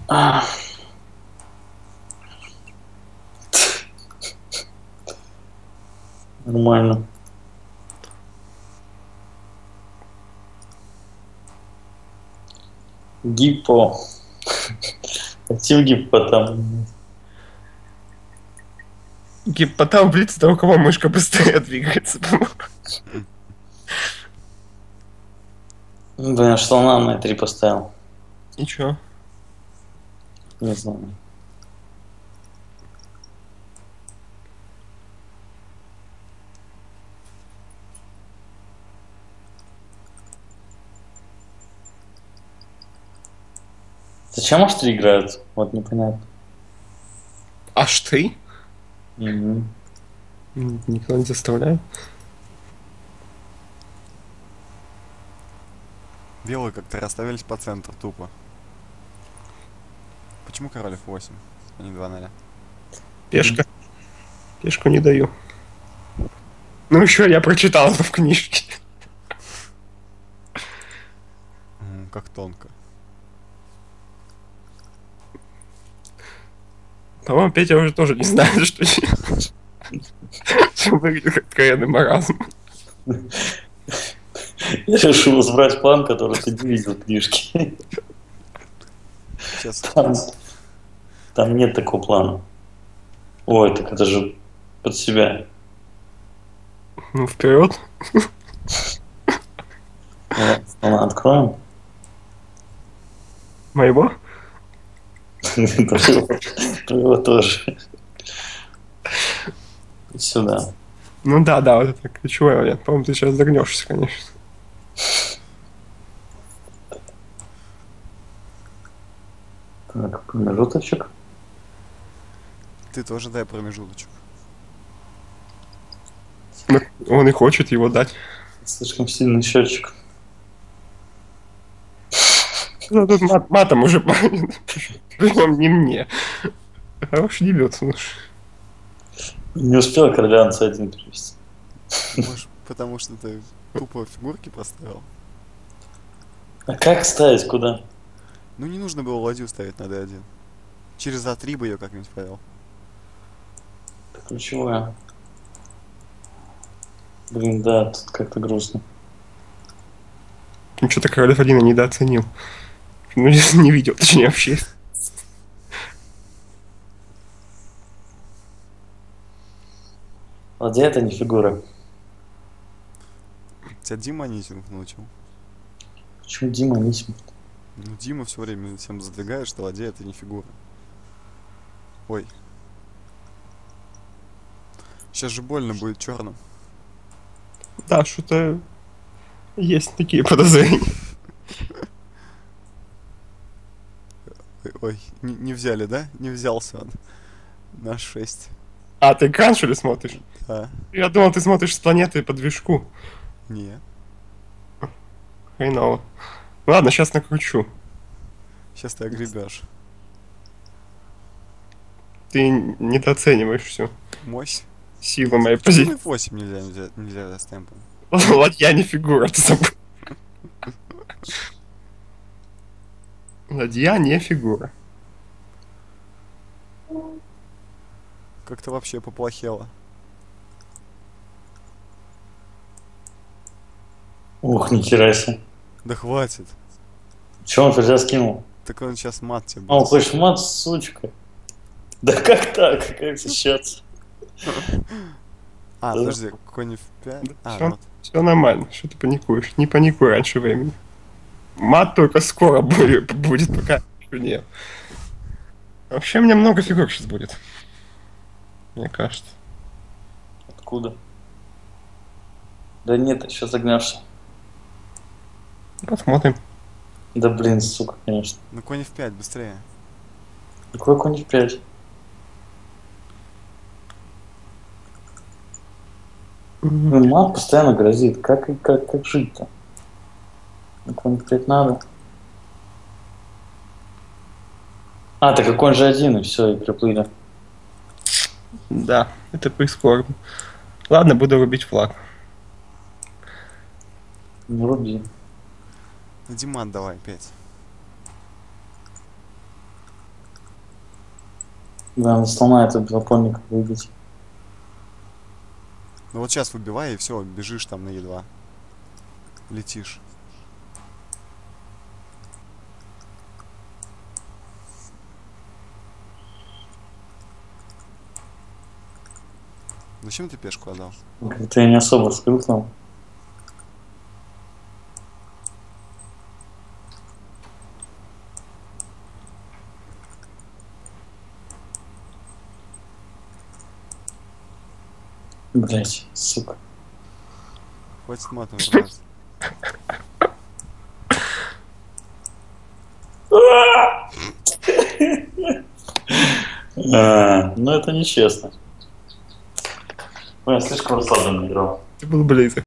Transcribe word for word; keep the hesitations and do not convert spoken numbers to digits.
А, нормально. Гиппо. Хотим гиппотам. Гиппотам блиц, у кого мышка быстрее двигается. Блин, а что нам на три поставил? Ничего. Не знаю. Зачем аж три играют? Вот непонятно. Аж ты? Угу. Никто не заставляет. Белые как-то расставились по центру тупо. Почему король эф восемь, а не два ноль? Пешка. Пешку не даю. Ну еще я прочитал это в книжке. М, Как тонко. По-моему, Петя уже тоже не знает, что делать. Все выглядит как откровенный маразм. Я решил избрать план, который ты не видел в книжке. Сейчас. Там, там нет такого плана. Ой, так это же под себя. Ну, вперед. Ладно, откроем. Моего? Твоего тоже. Сюда. Ну да, да, вот это ключевой момент. По-моему, ты сейчас загнешься, конечно. Так, промежуточек. Ты тоже дай промежуточек. Ну, он и хочет его дать. Слишком сильный счетчик. Ну, тут мат, матом уже понят. Причем не мне. Хороший дебют, слушай. Не успел короля на цэ один перевести. Может, потому что ты тупо фигурки поставил? А как ставить куда? Ну не нужно было ладью ставить на дэ один. Через а три бы ее как-нибудь повел. Это ключевое. Блин, да, тут как-то грустно. Ну, что-то король эф один недооценил. Ну, не видел, точнее, вообще. Ладья это не фигура. Тебя Дима Анисимов научил. Почему Дима Анисимов? Ну Дима все время всем задвигает, что ладья это не фигура. Ой. Сейчас же больно будет черным. Да, что-то есть такие подозрения. Ой, ой, не, не взяли, да? Не взялся он. На шесть. А, ты экран, что ли, смотришь? Да. Я думал, ты смотришь с планеты по движку. Не. Хреново. Ладно, сейчас накручу. Сейчас ты огребешь. Ты недооцениваешь всю Мощь. силу моей Почему позиции. эф восемь нельзя, нельзя, нельзя взять с темпом? Ладья не фигура, ты забыл. Ладья не фигура. Как-то вообще поплохело. Ух, нихера себе. Да хватит. Чего он ферзя скинул? Так он сейчас мат тебе А, он будет. хочет мат, сучка. Да как так? Как сейчас? А, Да. подожди, конь эф пять? А, все, вот. все нормально, что ты паникуешь? Не паникуй раньше времени. Мат только скоро будет, будет пока еще нет. Вообще, у меня много фигур сейчас будет. Мне кажется. Откуда? Да нет, ты сейчас загнешься. Посмотрим. Да блин, сука, конечно. Ну конь эф пять, быстрее. Какой конь в пять? Ну, мат постоянно грозит. Как, как, как жить-то? На конь в пять надо. А, так а конь же один, и все, и приплыли. Да, это прискорбно. Ладно, буду рубить флаг. Ну, руби. На Диман давай, пять. Да, на слона этот двупольник выбить. Ну вот сейчас выбивай, и все, бежишь там на Е два. Летишь. Зачем ты пешку отдал? Как-то я не особо скрыл там. Блять, сука. Хватит матом ругаться. А, ну это нечестно. Ой, я слишком расслабленно играл. Это был близок.